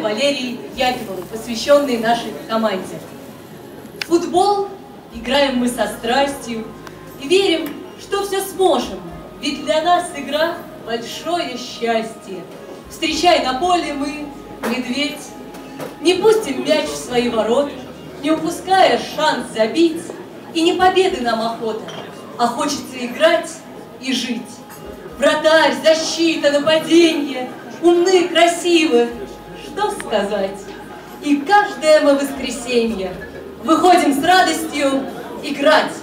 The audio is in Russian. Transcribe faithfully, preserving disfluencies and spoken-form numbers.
Валерии Якимовой, посвященной нашей команде. В футбол играем мы со страстью и верим, что все сможем, ведь для нас игра – большое счастье. Встречай на поле мы, медведь, не пустим мяч в свои ворота, не упуская шанс забить, и не победы нам охота, а хочется играть и жить. Вратарь, защита, нападение, умны, красивы, что сказать. И каждое мы воскресенье выходим с радостью играть.